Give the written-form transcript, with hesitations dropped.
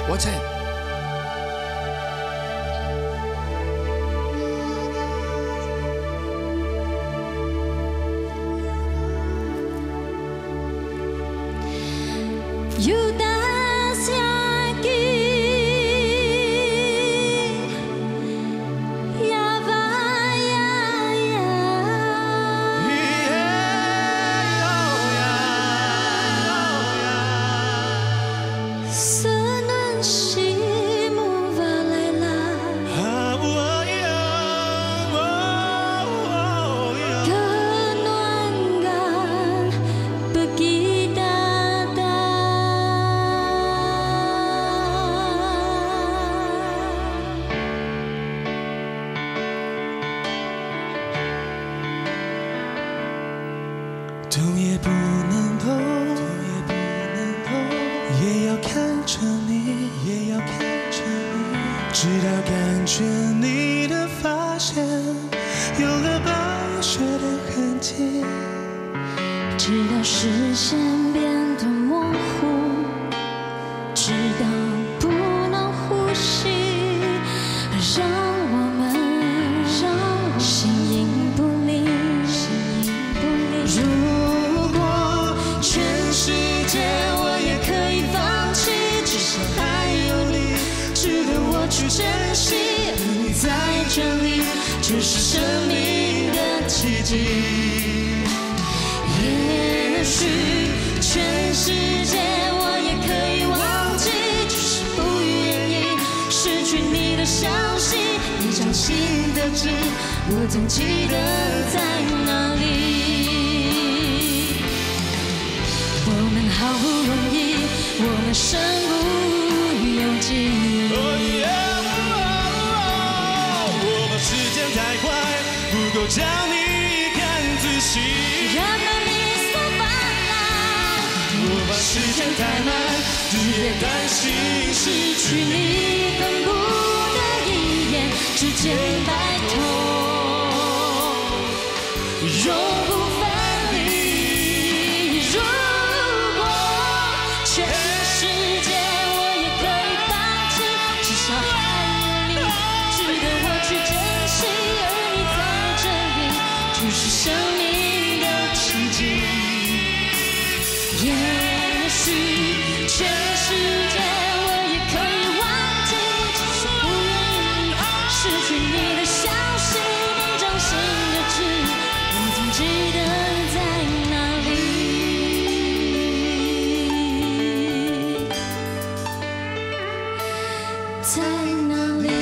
我请。 有大声机，呀吧呀呀，思念是木瓦来啦，可暖感begitu datang。 动也不能动，也要看着你，直到感觉你的发线有了暴雪的痕迹， 直到视线变得模糊，直到不能呼吸，让我们形影不离。如果全世界我也可以放弃，至少还有你值得我去珍惜。而你在这里，就是生命的奇迹。也许全世界我也可以忘记，只是不愿意失去你的消息。一张新的纸，我总记得在哪里。我们好不容易，我们身不由己。 我怕时间太快，不够将你看仔细。 让你所烦恼， 我怕时间太慢，日夜担心失去你。 恨不得一眼之间白头，永不分离。如果全世界我也可以放弃，至少还有你值得我去珍惜。而你在这里，就是生命的奇迹。也许全世界我也可以忘记，只是不愿意失去你的消息。那张新的纸，我总记得在哪里，在哪里。